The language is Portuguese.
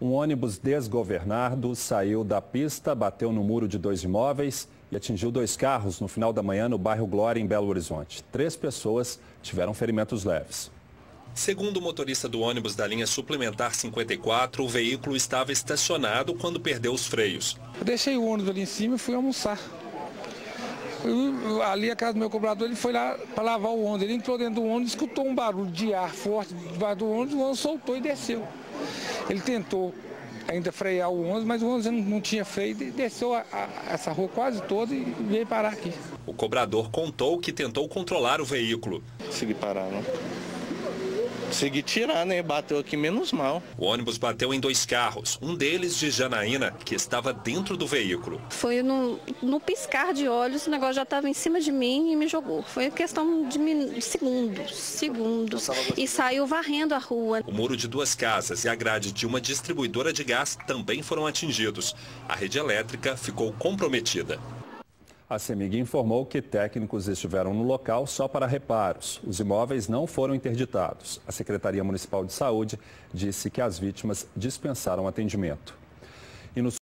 Um ônibus desgovernado saiu da pista, bateu no muro de 2 imóveis e atingiu 2 carros no final da manhã no bairro Glória, em Belo Horizonte. 3 pessoas tiveram ferimentos leves. Segundo o motorista do ônibus da linha suplementar 54, o veículo estava estacionado quando perdeu os freios. Eu deixei o ônibus ali em cima e fui almoçar. Ali a casa do meu cobrador, ele foi lá para lavar o ônibus. Ele entrou dentro do ônibus, escutou um barulho de ar forte debaixo do ônibus, o ônibus soltou e desceu. Ele tentou ainda frear o ônibus, mas o ônibus não tinha freio e desceu essa rua quase toda e veio parar aqui. O cobrador contou que tentou controlar o veículo. Consegui parar, não? Consegui tirar, né? Bateu aqui menos mal. O ônibus bateu em 2 carros, um deles de Janaína, que estava dentro do veículo. Foi no piscar de olhos, o negócio já estava em cima de mim e me jogou. Foi questão de segundos. E saiu varrendo a rua. O muro de 2 casas e a grade de uma distribuidora de gás também foram atingidos. A rede elétrica ficou comprometida. A CEMIG informou que técnicos estiveram no local só para reparos. Os imóveis não foram interditados. A Secretaria Municipal de Saúde disse que as vítimas dispensaram atendimento.